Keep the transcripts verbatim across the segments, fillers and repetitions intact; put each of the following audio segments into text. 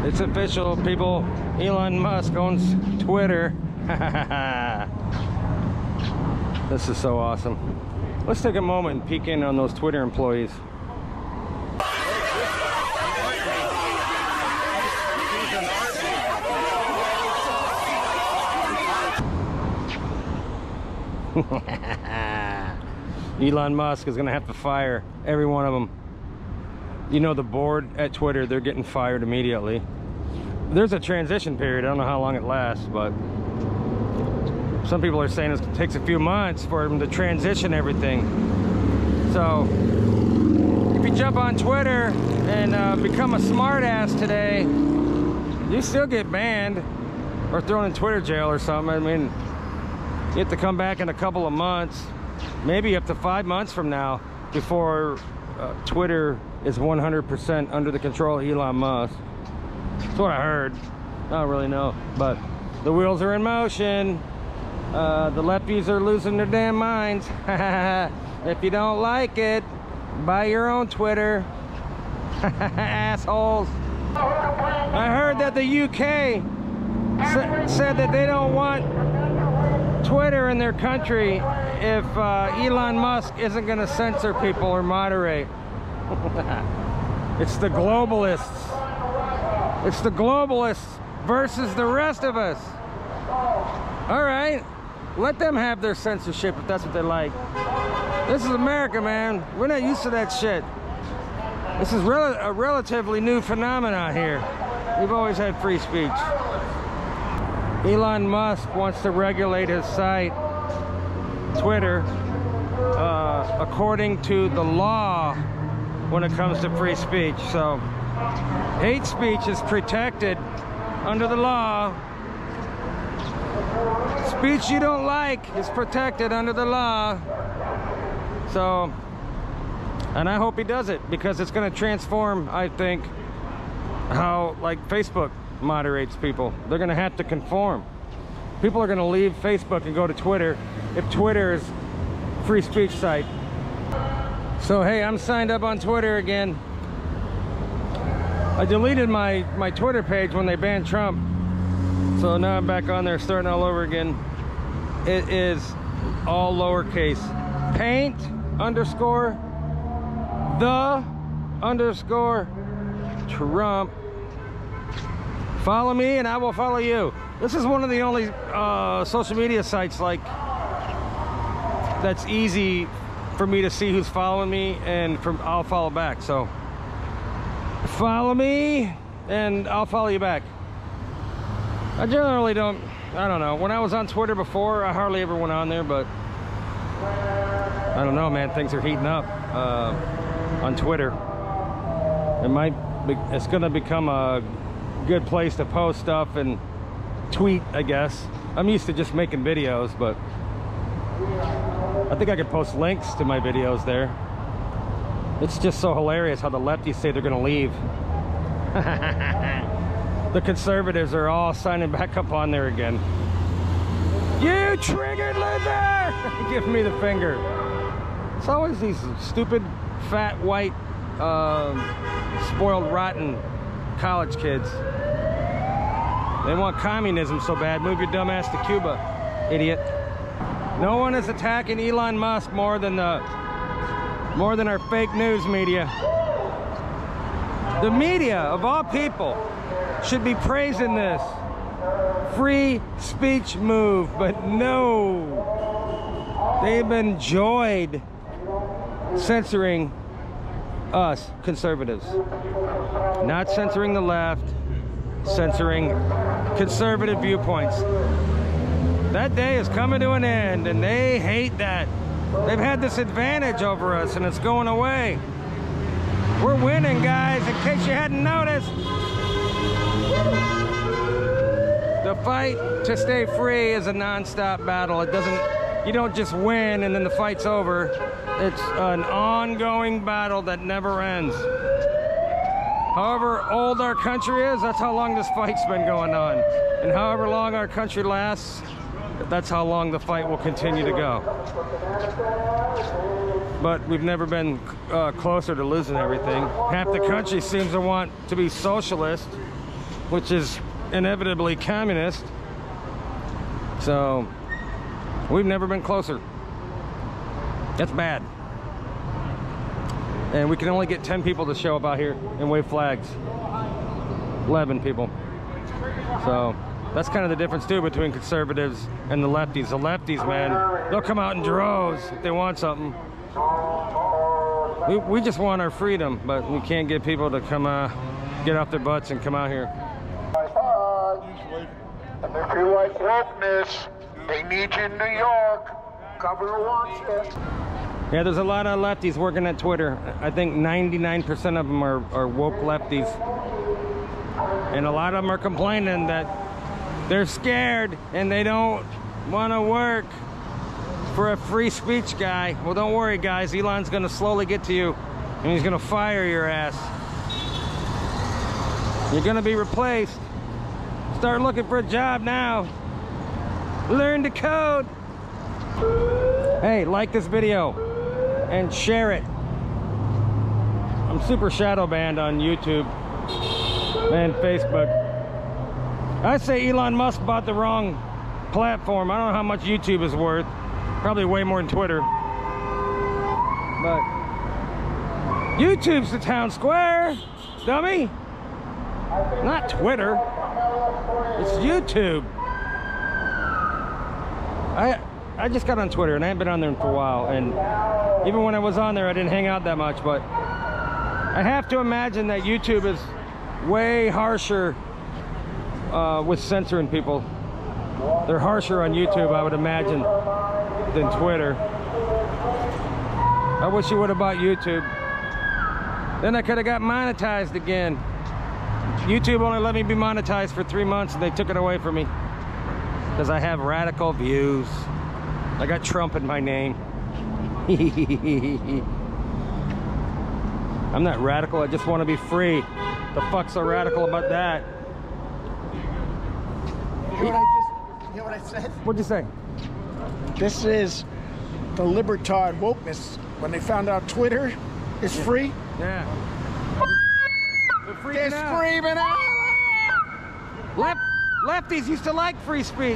It's official, people. Elon Musk owns Twitter. This is so awesome. Let's take a moment and peek in on those Twitter employees. Elon Musk is gonna have to fire every one of them. You know, the board at Twitter, they're getting fired immediately. There's a transition period. I don't know how long it lasts, but some people are saying it takes a few months for them to transition everything. So if you jump on Twitter and uh, become a smartass today, you still get banned or thrown in Twitter jail or something. I mean, you have to come back in a couple of months, maybe up to five months from now, before uh, Twitter is one hundred percent under the control of Elon Musk. That's what I heard. I don't really know, but the wheels are in motion. Uh, the lefties are losing their damn minds. If you don't like it, buy your own Twitter. Assholes. I heard that the U K sa said that they don't want Twitter in their country if uh, Elon Musk isn't going to censor people or moderate. It's the globalists. It's the globalists versus the rest of us. All right, let them have their censorship if that's what they like. This is America, man. We're not used to that shit. This is rel a relatively new phenomenon here. We've always had free speech. Elon Musk wants to regulate his site, Twitter, uh, according to the law when it comes to free speech. So hate speech is protected under the law. Speech you don't like is protected under the law. So, and I hope he does it, because it's going to transform, I think, how like Facebook moderates people. They're going to have to conform. People are going to leave Facebook and go to Twitter if Twitter is a free speech site. So hey, I'm signed up on Twitter again. I deleted my my Twitter page when they banned Trump, so now I'm back on there starting all over again. It is all lowercase. Paint underscore the underscore Trump. Follow me and I will follow you. This is one of the only uh, social media sites like that's easy for me to see who's following me, and from I'll follow back. So follow me and I'll follow you back. I generally don't, I don't know. When I was on Twitter before, I hardly ever went on there, but I don't know, man. Things are heating up uh, on Twitter. It might be, it's gonna become a good place to post stuff and tweet, I guess. I'm used to just making videos, but I think I could post links to my videos there. It's just so hilarious how the lefties say they're gonna leave. The conservatives are all signing back up on there again. You triggered loser! Give me the finger. It's always these stupid, fat, white, um, spoiled, rotten college kids. They want communism so bad. Move your dumb ass to Cuba, idiot. No one is attacking Elon Musk more than the more than our fake news media. The media, of all people, should be praising this free speech move, but no. They've enjoyed censoring us conservatives. Not censoring the left, censoring conservative viewpoints. That day is coming to an end, and they hate that. They've had this advantage over us, and it's going away. We're winning, guys, in case you hadn't noticed. The fight to stay free is a non-stop battle. It doesn't, you don't just win and then the fight's over. It's an ongoing battle that never ends. However old our country is, that's how long this fight's been going on. And however long our country lasts, that's how long the fight will continue to go. But we've never been uh, closer to losing everything. Half the country seems to want to be socialist. which is inevitably communist. So we've never been closer. That's bad. And we can only get ten people to show up out here and wave flags. eleven people. So that's kind of the difference too between conservatives and the lefties. The lefties, man, they'll come out in droves if they want something. We, we just want our freedom, but we can't get people to come uh, get off their butts and come out here. And if you like wokeness, they need you in New York. Governor wants you. Yeah, there's a lot of lefties working at Twitter. I think ninety-nine percent of them are, are woke lefties. And a lot of them are complaining that they're scared and they don't want to work for a free speech guy. Well, don't worry, guys. Elon's going to slowly get to you and he's going to fire your ass. You're going to be replaced. Start looking for a job now. Learn to code. Hey, like this video and share it. I'm super shadow banned on YouTube and Facebook. I say Elon Musk bought the wrong platform. I don't know how much YouTube is worth. Probably way more than Twitter. But YouTube's the town square, dummy. Not Twitter. It's YouTube. I I just got on Twitter and I haven't been on there for a while, and even when I was on there I didn't hang out that much, but I have to imagine that YouTube is way harsher uh, with censoring people. They're harsher on YouTube, I would imagine, than Twitter. I wish you would have bought YouTube. Then I could have got monetized again. YouTube only let me be monetized for three months and they took it away from me because I have radical views. I got Trump in my name. I'm not radical, I just want to be free. The fuck's so radical about that? You know what I just, you know what I said? What'd you say? This is the libertard wokeness. When they found out Twitter is free, Yeah. They're freaking they're out. screaming out. Left, lefties used to like free speech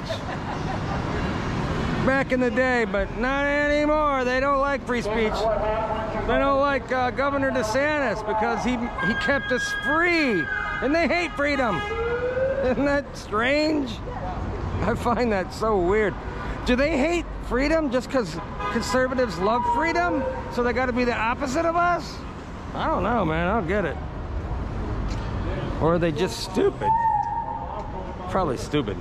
back in the day, but not anymore. They don't like free speech. They don't like uh, Governor DeSantis because he he kept us free, and they hate freedom. Isn't that strange? I find that so weird. Do they hate freedom just because conservatives love freedom? So they got to be the opposite of us? I don't know, man. I don't get it. Or are they just stupid? Probably stupid.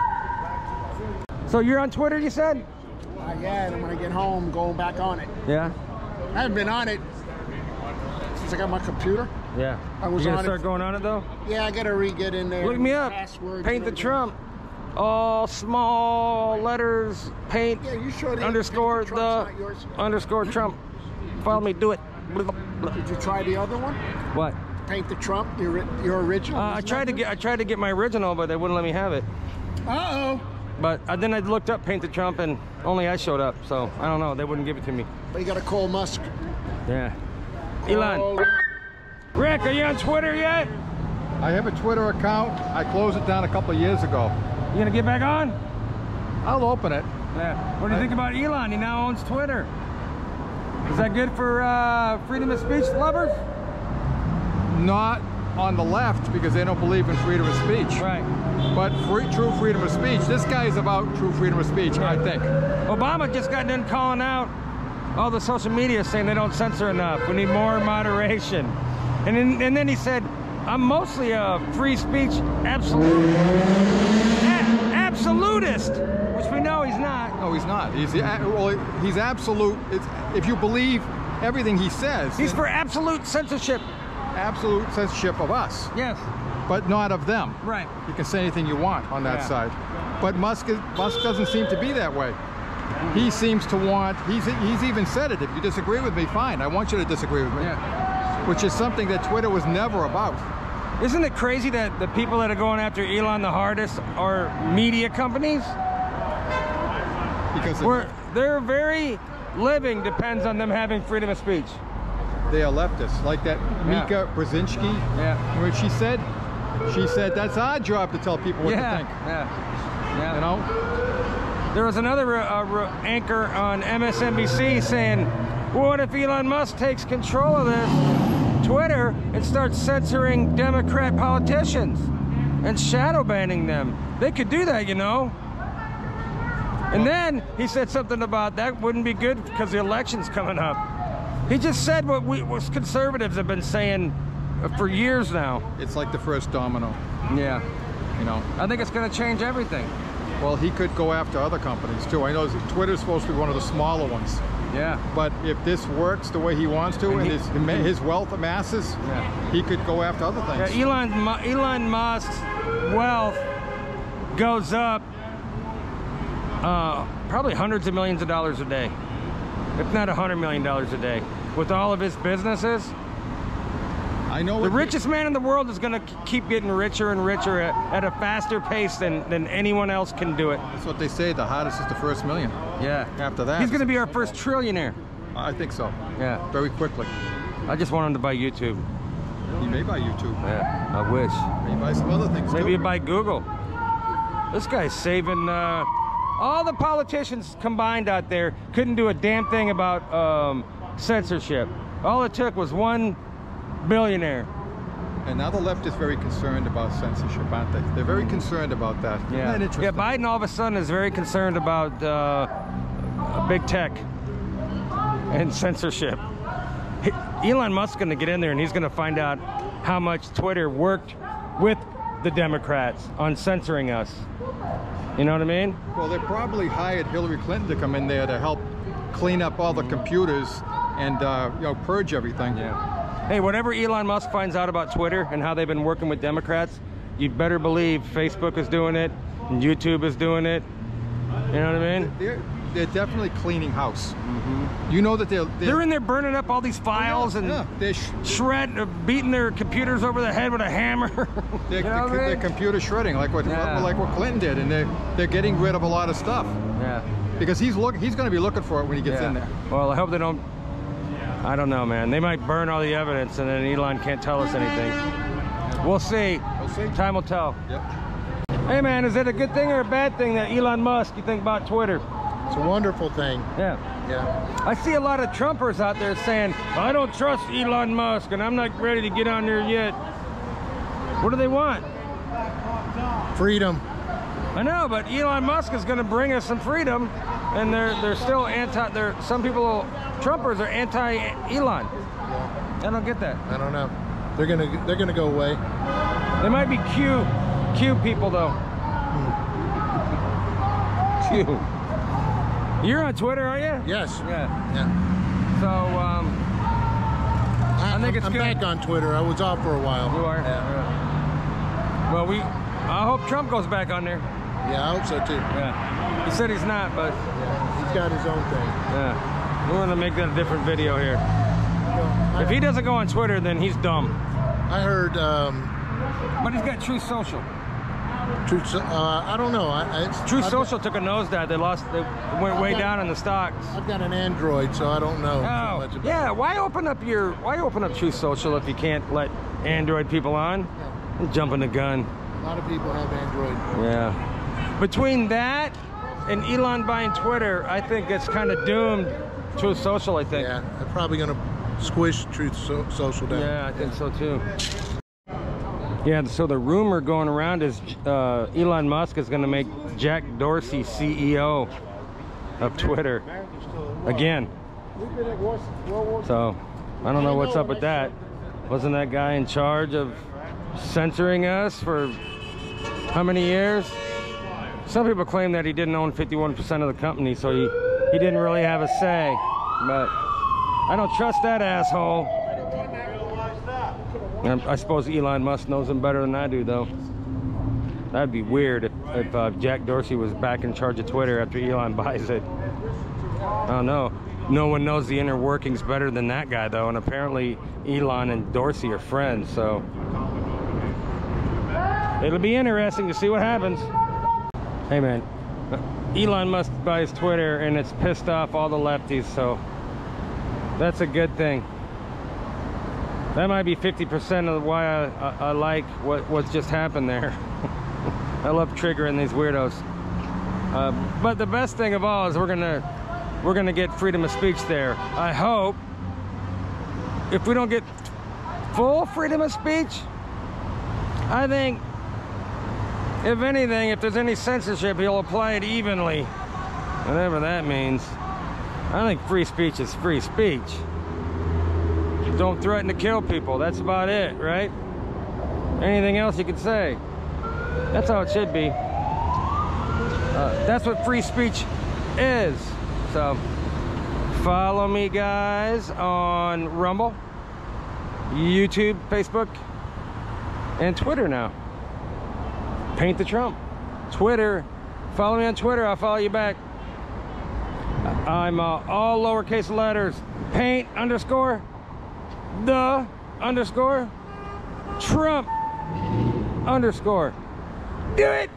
So you're on Twitter, you said? Not yet. And when I get home, going back on it. Yeah? I haven't been on it since I got my computer. Yeah. I was you gonna on start it. going on it though? Yeah, I gotta re-get in there. Look me up. Passwords Paint the and Trump. All small letters. Paint Yeah, you sure the underscore Paint the the Trump's not yours? underscore Trump. Follow me. Do it. Did you try the other one? What? Paint the Trump, your, your original? Uh, I Isn't tried to that get I tried to get my original, but they wouldn't let me have it. good? Uh-oh. But uh, then I looked up Paint the Trump, and only I showed up. So I don't know. They wouldn't give it to me. But you gotta call Musk. Yeah. Elon. Call- Rick, are you on Twitter yet? I have a Twitter account. I closed it down a couple of years ago. You gonna get back on? I'll open it. Yeah. What do you I- think about Elon? He now owns Twitter. Is that good for uh, freedom of speech lovers? Not on the left because they don't believe in freedom of speech. Right. But free, true freedom of speech. This guy is about true freedom of speech, I think. Obama just got done calling out all the social media saying they don't censor enough. We need more moderation. And then, and then he said, I'm mostly a free speech absolute, a- absolutist, which we know he's not. No, he's not. He's well, he's absolute. It's, if you believe everything he says, He's then for absolute censorship. absolute censorship of us, Yes. but not of them. Right. You can say anything you want on that Yeah. side. But Musk is, Musk doesn't seem to be that way. He seems to want, he's, he's even said it, if you disagree with me, fine, I want you to disagree with me. Yeah. Which is something that Twitter was never about. Isn't it crazy that the people that are going after Elon the hardest are media companies? Because Where their very living depends on them having freedom of speech. they are leftists. Like that Yeah. Mika Brzezinski, Yeah. where she said, She said that's our job to tell people what yeah, to think. yeah, yeah. You know? There was another uh, anchor on M S N B C saying, well, what if Elon Musk takes control of this Twitter and starts censoring Democrat politicians and shadow banning them? They could do that, you know. And then he said something about that wouldn't be good because the election's coming up. He just said what we what conservatives have been saying for years now. It's like the first domino. Yeah. You know. I think it's going to change everything. Well, he could go after other companies too. I know Twitter's supposed to be one of the smaller ones. Yeah. But if this works the way he wants to, and, and he, his, his wealth amasses, yeah. he could go after other things. Yeah, Elon, Elon Musk's wealth goes up uh, probably hundreds of millions of dollars a day, if not a hundred million dollars a day, with all of his businesses. I know the richest man in the world is going to keep getting richer and richer at, at a faster pace than, than anyone else can do it. That's what they say. The hardest is the first million. Yeah. After that, he's going to be our first trillionaire. I think so. Yeah. Very quickly. I just want him to buy YouTube. He may buy YouTube. Yeah. I wish. Maybe buy some other things. Maybe too. he'll buy Google. This guy's saving. Uh, all the politicians combined out there couldn't do a damn thing about um, censorship. All it took was one billionaire. And now the left is very concerned about censorship, aren't they? They're very concerned about that. Yeah. Isn't that interesting? Yeah, Biden all of a sudden is very concerned about uh, big tech and censorship. Elon Musk's going to get in there and he's going to find out how much Twitter worked with the Democrats on censoring us. You know what I mean? Well, they probably hired Hillary Clinton to come in there to help clean up all the computers and uh, you know, purge everything. Yeah. Hey, whatever Elon Musk finds out about Twitter and how they've been working with Democrats, you better believe Facebook is doing it and YouTube is doing it. You know what I mean? They're, they're definitely cleaning house. Mm-hmm. You know that they're, they're... They're in there burning up all these files yeah, and yeah. They're sh shred, uh, beating their computers over the head with a hammer. They're, you know they're, I mean? they're computer shredding, like what, Yeah. like what Clinton did, and they're, they're getting rid of a lot of stuff. Yeah. Because he's looking, he's going to be looking for it when he gets yeah. in there. Well, I hope they don't. I don't know, man. They might burn all the evidence and then Elon can't tell us anything. We'll see. We'll see. Time will tell. Yep. Hey, man, is it a good thing or a bad thing that Elon Musk, you think about Twitter? It's a wonderful thing. Yeah. Yeah. I see a lot of Trumpers out there saying, I don't trust Elon Musk and I'm not ready to get on there yet. What do they want? Freedom. I know, but Elon Musk is going to bring us some freedom, and they're they're still anti. They're some people, Trumpers are anti-Elon. Yeah. I don't get that. I don't know. They're gonna they're gonna go away. They might be Q, Q people though. Q. You're on Twitter, are you? Yes. Yeah. Yeah. So um, I, I think it's I'm good. back on Twitter. I was off for a while. You are. Yeah. Yeah. Well, we. I hope Trump goes back on there. Yeah, I hope so too. Yeah. He said he's not, but Yeah. He's got his own thing. yeah. We're gonna make that a different video here. Well, I, If he doesn't go on Twitter, then he's dumb. I heard. Um, But he's got Truth Social. Truth, so- uh, I don't know. I, I, Truth I've Social took a nosedive. They lost. They went way got- down in the stocks. Got, I've got an Android, so I don't know too Oh, much about yeah. it. Why open up your? Why open up Truth Social if you can't let Android people on? Yeah. Jumping the gun. A lot of people have Android. Yeah. Between that and Elon buying Twitter, I think it's kind of doomed Truth Social. I think. Yeah, they're probably going to squish Truth so Social down. Yeah, I think so too. Yeah, so the rumor going around is uh, Elon Musk is going to make Jack Dorsey C E O of Twitter again. So I don't know what's up with that. Wasn't that guy in charge of censoring us for how many years? Some people claim that he didn't own fifty-one percent of the company, so he, he didn't really have a say. But I don't trust that asshole. I suppose Elon Musk knows him better than I do, though. That'd be weird if, if uh, Jack Dorsey was back in charge of Twitter after Elon buys it. I don't know. No one knows the inner workings better than that guy, though, and apparently Elon and Dorsey are friends, so it'll be interesting to see what happens. Hey, man, Elon Musk buys Twitter, and it's pissed off all the lefties, so that's a good thing. That might be fifty percent of why I, I, I like what, what's just happened there. I love triggering these weirdos. Uh, but the best thing of all is we're gonna we're gonna get freedom of speech there. I hope. If we don't get full freedom of speech, I think, if anything, if there's any censorship, he'll apply it evenly, whatever that means. I think free speech is free speech. Don't threaten to kill people. That's about it, right? Anything else you could say? That's how it should be. Uh, that's what free speech is. So, follow me, guys, on Rumble, YouTube, Facebook, and Twitter now. Paint the Trump. Twitter. Follow me on Twitter. I'll follow you back. I'm uh, all lowercase letters. Paint underscore the underscore Trump underscore. Do it.